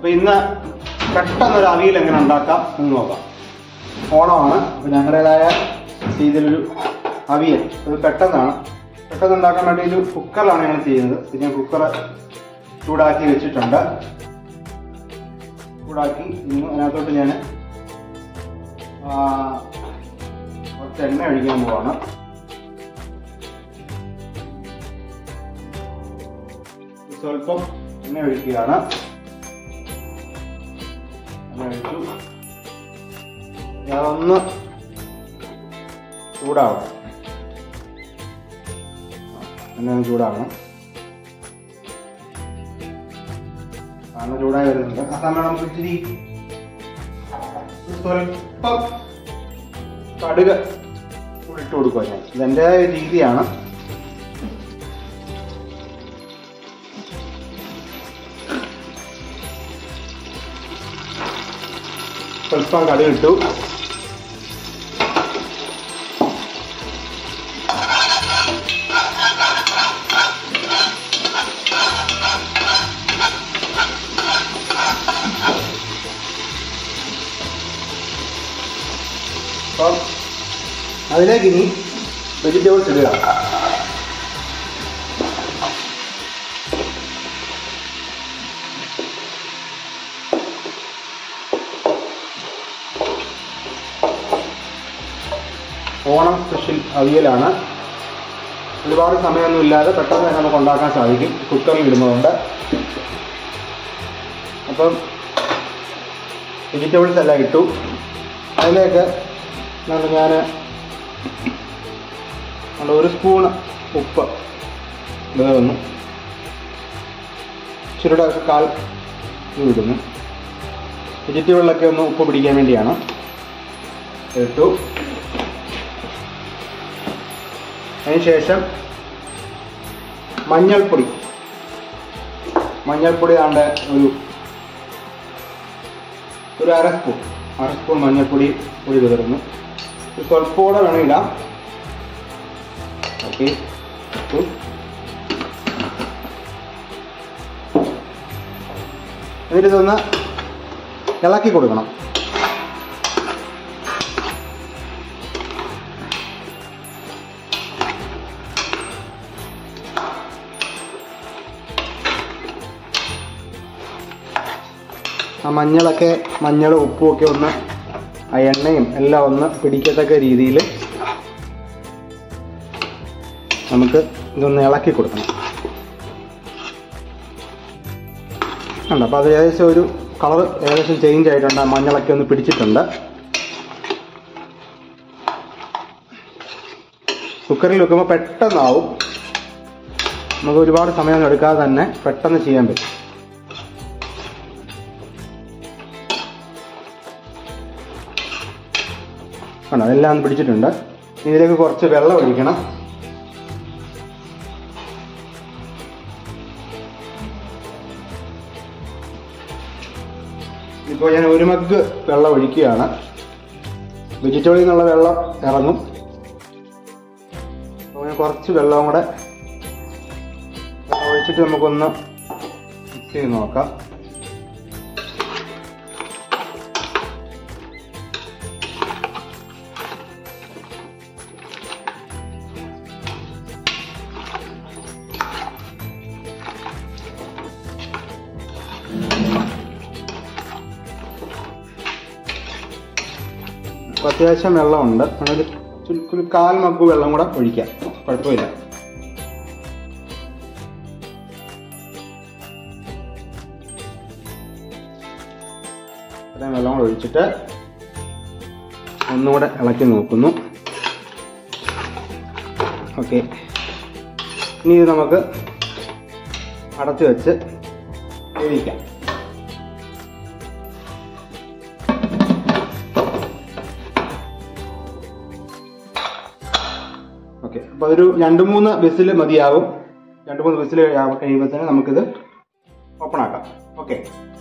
അപ്പോൾ ഇന്ന് പെട്ടെന്നൊരു അവിയൽ എങ്ങനെ ഉണ്ടാക്കാം എന്ന് നോക്കാം. ഓണമാണ്, അപ്പോൾ ഞങ്ങളുടേതായ രീതിയിലൊരു അവിയൽ അത് പെട്ടെന്ന് ഉണ്ടാക്കാൻ വേണ്ടി ഒരു കുക്കറിലാണ് ഞങ്ങൾ ചെയ്യുന്നത്. പിന്നെ ഞാൻ കുക്കർ ചൂടാക്കി വെച്ചിട്ടുണ്ട്. ചൂടാക്കി അതിനകത്തോട്ട് ഞാൻ കുറച്ച് എണ്ണ ഒഴിക്കാൻ പോവാണ്. സ്വല്പം എണ്ണ ഒഴിക്കുകയാണ്. എണ്ണ ഒഴിച്ചു. അതൊന്ന് ചൂടാവണം. എണ്ണ ചൂടാവണം. കാരണം ചൂടായി വരുന്നുണ്ട്. ആ സമയം നമുക്ക് ഇച്ചിരി സ്വല്പം കടുക് ഇട്ട് കൊടുക്കുക. ഞാൻ ഇതെൻ്റെ രീതിയാണ്. സ്വല്പം കടുക് ഇട്ടു. അപ്പം അതിലേക്ക് ഇനി വെജിറ്റബിൾസ് ഇടുക. ഓണം സ്പെഷ്യൽ അവിയലാണ്. ഒരുപാട് സമയമൊന്നുമില്ലാതെ പെട്ടെന്ന് തന്നെ നമുക്ക് ഉണ്ടാക്കാൻ സാധിക്കും കുക്കറിൽ ഇടുന്നതുകൊണ്ട്. അപ്പം വെജിറ്റബിൾസ് എല്ലാം ഇട്ടു. അതിലേക്ക് ഞാൻ ഒരു സ്പൂൺ ഉപ്പ് ഇടുന്നു. ഇച്ചിരിയുടെ കാൽ ഇടുന്നു. വെജിറ്റബിളിലൊക്കെ ഒന്ന് ഉപ്പ് പിടിക്കാൻ വേണ്ടിയാണ്. ഇട്ടു. അതിനുശേഷം മഞ്ഞൾപ്പൊടി ആണ്ട് ഒരു അര സ്പൂൺ മഞ്ഞൾപ്പൊടി വിതറുന്നു. സ്വല്പം കൂടെ വേണം ഇടാം. ഓക്കെ, എന്നിട്ട് ഇതൊന്ന് ഇളക്കി കൊടുക്കണം. ആ മഞ്ഞളും ഉപ്പും ഒക്കെ ഒന്ന് ആ എണ്ണയും എല്ലാം ഒന്ന് പിടിക്കത്തക്ക രീതിയിൽ നമുക്ക് ഇതൊന്ന് ഇളക്കി കൊടുക്കണം. ഉണ്ട്. അപ്പോൾ അത് ഏകദേശം ഒരു കളർ ഏകദേശം ചേഞ്ച് ആയിട്ടുണ്ട്. മഞ്ഞളൊക്കെ ഒന്ന് പിടിച്ചിട്ടുണ്ട്. കുക്കറിൽ വെക്കുമ്പോൾ പെട്ടെന്നാവും. നമുക്ക് ഒരുപാട് സമയമൊന്നും എടുക്കാതെ തന്നെ പെട്ടെന്ന് ചെയ്യാൻ പറ്റും. കണ്ടോ, എല്ലാം ഒന്ന് പിടിച്ചിട്ടുണ്ട്. ഇതിലേക്ക് കുറച്ച് വെള്ളം ഒഴിക്കണം. ഇപ്പോൾ ഞാൻ ഒരു മഗ് വെള്ളം ഒഴിക്കുകയാണ്. വെജിറ്റബിളിൽ നിന്നുള്ള വെള്ളം ഇറങ്ങും. അപ്പോൾ ഞാൻ കുറച്ച് വെള്ളവും കൂടെ ഒഴിച്ചിട്ട് നമുക്കൊന്ന് മിക്സ് ചെയ്ത് നോക്കാം. അത്യാവശ്യം വെള്ളമുണ്ട്. ഒരു 1/4 മഗ് വെള്ളം കൂടെ ഒഴിക്കാം, കുഴപ്പമില്ല. അത്രയും വെള്ളം കൂടെ ഒഴിച്ചിട്ട് ഒന്നുകൂടെ ഇളക്കി നോക്കുന്നു. ഓക്കെ, ഇനി ഇത് നമുക്ക് അടച്ചു വെച്ച് വേവിക്കാം. ഓക്കെ, അപ്പോൾ അതൊരു 2-3 വിസിൽ മതിയാകും. 2-3 വിസിൽ കഴിയുമ്പോൾ തന്നെ നമുക്കിത് ഓപ്പൺ ആക്കാം. ഓക്കെ,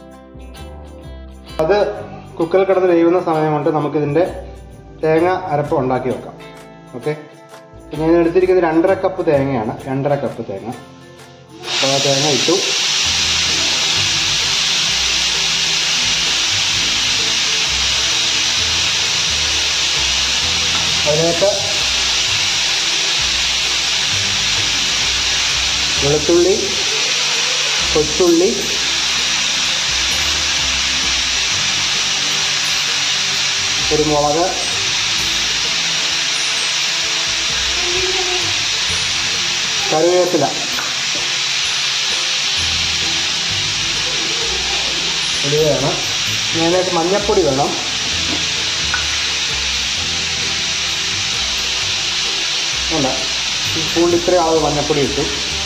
അത് കുക്കറിൽ കിടന്ന് വേവുന്ന സമയം കൊണ്ട് നമുക്കിതിൻ്റെ തേങ്ങ അരപ്പ് ഉണ്ടാക്കി വെക്കാം. ഓക്കെ, ഞാൻ എടുത്തിരിക്കുന്നത് 2.5 കപ്പ് തേങ്ങയാണ്. 2.5 കപ്പ് തേങ്ങ. അപ്പോൾ ആ തേങ്ങ ഇട്ടു. അതിലേക്ക് വെളുത്തുള്ളി, കൊച്ചുള്ളി, കുരുമുളക്, കറിവേപ്പില ഇടുകയാണ്. ഇതിലേക്ക് മഞ്ഞൾപ്പൊടി വേണം. അല്ല, ഈ സ്പൂണിൽ ഇത്രയും അളവ് മഞ്ഞൾപ്പൊടി ഇട്ടു.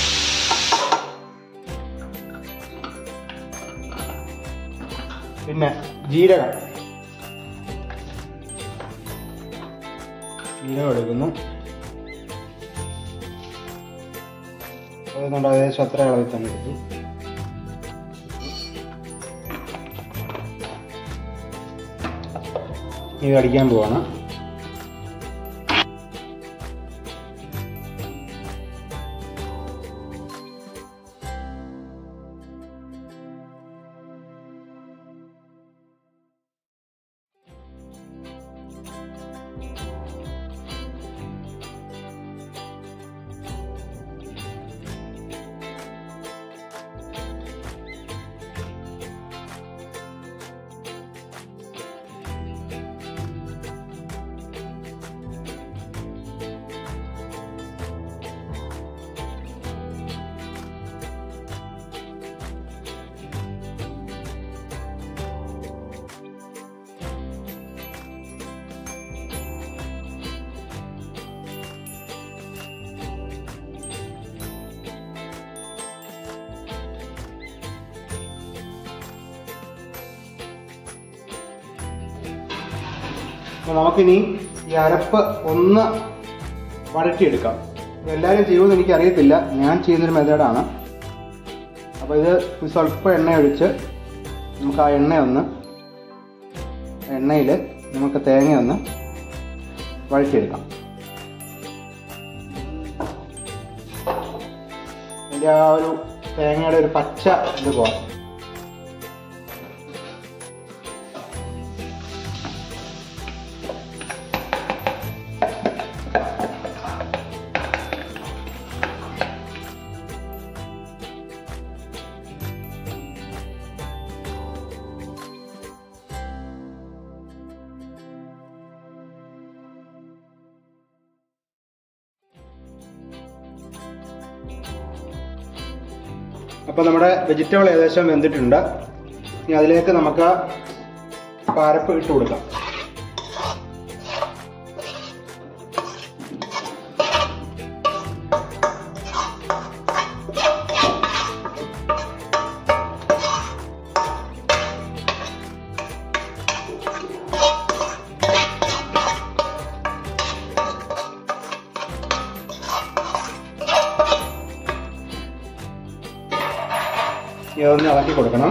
പിന്നെ ജീരകം എടുക്കുന്നു. അതുകൊണ്ട് ഏകദേശം അത്ര അളവിൽ തന്നെ എടുത്തു. ഇത് അടിക്കാൻ പോവാണ്. അപ്പോൾ നമുക്കിനി ഈ അരപ്പ് ഒന്ന് വഴറ്റിയെടുക്കാം. എല്ലാവരും ചെയ്യുമെന്ന് എനിക്കറിയത്തില്ല, ഞാൻ ചെയ്യുന്നൊരു മെത്തേഡാണ്. അപ്പോൾ ഇത് സ്വല്പം എണ്ണ ഒഴിച്ച് നമുക്ക് ആ എണ്ണയിൽ നമുക്ക് തേങ്ങ ഒന്ന് വഴറ്റിയെടുക്കാം. അതിൻ്റെ ആ ഒരു തേങ്ങയുടെ ഒരു പച്ച ഇത് പോകാം. അപ്പോൾ നമ്മുടെ വെജിറ്റബിൾ ഏകദേശം വെന്തിട്ടുണ്ട്. ഇനി അതിലേക്ക് നമുക്ക് അരപ്പ് ഇട്ട് കൊടുക്കാം. ഇതൊന്ന് ഇളക്കി കൊടുക്കണം.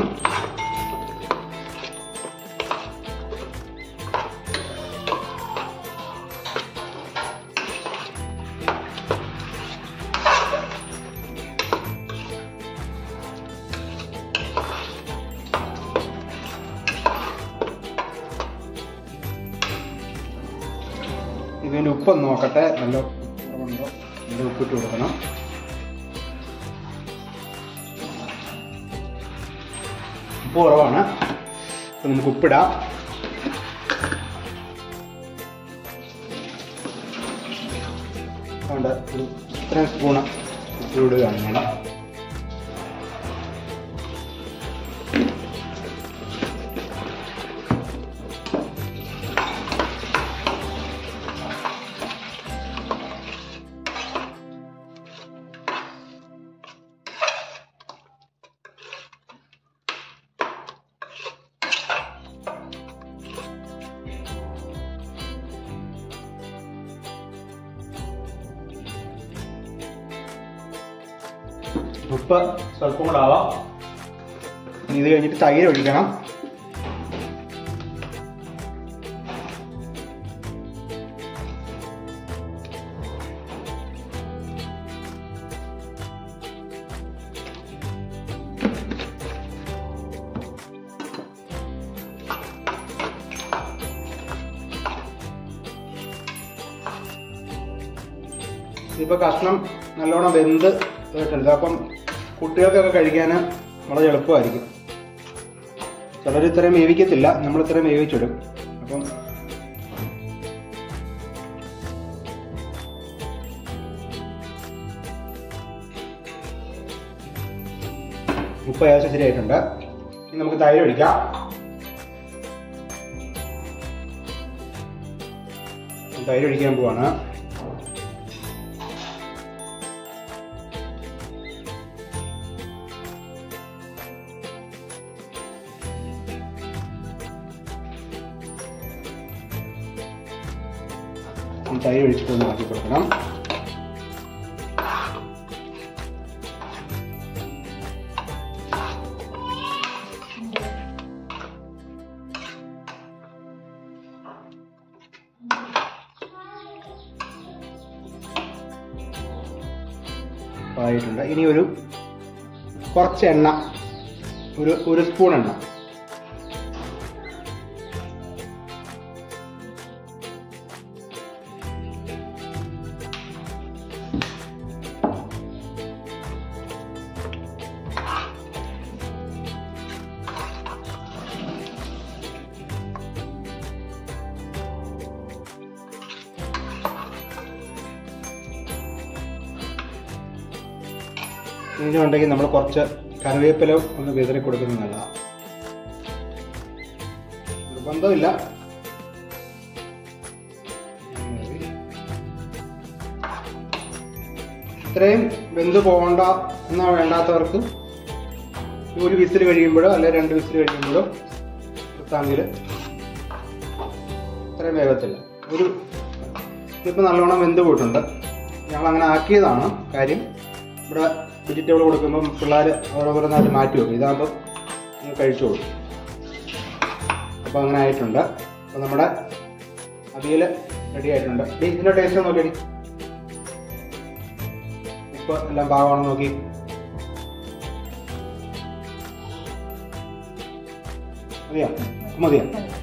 ഇതിൻ്റെ ഉപ്പൊന്ന് നോക്കട്ടെ, നല്ല ഉണ്ടോ, ഇതിൻ്റെ ഉപ്പിട്ട് കൊടുക്കണം. ഉപ്പ് കുറവാണ്, അപ്പം നമുക്ക് ഉപ്പിടാം. അതുകൊണ്ട് ഒരു ഇത്രയും സ്പൂണ് ഉപ്പിടുകയാണ് ഞാൻ. ഉപ്പ് സ്വല്പം കൂടെ ആവാം. ഇത് കഴിഞ്ഞിട്ട് തൈര് ഒഴിക്കണം. ഇതിപ്പോൾ കഷ്ണം നല്ലോണം വെന്ത് ഇട്ടിട്ടുണ്ട്. അപ്പം കുട്ടികൾക്കൊക്കെ കഴിക്കാൻ വളരെ എളുപ്പമായിരിക്കും. ചിലർ ഇത്രയും വേവിക്കത്തില്ല, നമ്മൾ ഇത്രയും വേവിച്ചിടും. അപ്പം ഉപ്പ് ഏകദേശം ശരിയായിട്ടുണ്ട്. ഇനി നമുക്ക് തൈര് ഒഴിക്കാം. തൈര് ഒഴിക്കാൻ പോവാണ്. തൈര് ഒഴിച്ചിട്ടൊന്ന് മാറ്റി കൊടുക്കണം. ആയിട്ടുണ്ട്. ഇനി കുറച്ച് എണ്ണ, ഒരു സ്പൂൺ എണ്ണ. ഇതിനുണ്ടെങ്കിൽ നമ്മൾ കുറച്ച് കറിവേപ്പില ഒന്ന് വിതറി കൊടുക്കുന്നത് നല്ലതാണ്. നിർബന്ധമില്ല. ഇത്രയും വെന്ത് പോകണ്ട എന്നാ വേണ്ടാത്തവർക്ക് ഒരു വിസിൽ കഴിയുമ്പോഴോ അല്ലെ 2 വിസിൽ കഴിയുമ്പോഴോ എടുത്താങ്കിൽ ഇത്രയും വേഗത്തില്ല. ഇതിപ്പോൾ നല്ലോണം വെന്ത് പോയിട്ടുണ്ട്. ഞങ്ങളങ്ങനെ ആക്കിയതാണ്. കാര്യം ഇവിടെ വെജിറ്റബിൾ കൊടുക്കുമ്പം പിള്ളേർ ഓരോന്നായിട്ട് മാറ്റി വെക്കും. ഇതാകുമ്പോൾ നിങ്ങൾ കഴിച്ചോളൂ. അപ്പോൾ അങ്ങനെ ആയിട്ടുണ്ട്. അപ്പോൾ നമ്മുടെ അവിയൽ റെഡി ആയിട്ടുണ്ട്. ഇതിൻ്റെ ടേസ്റ്റ് നോക്കി, ഉപ്പ് എല്ലാം പാകമാണെന്ന് നോക്കി. മതിയോ? മതിയോ?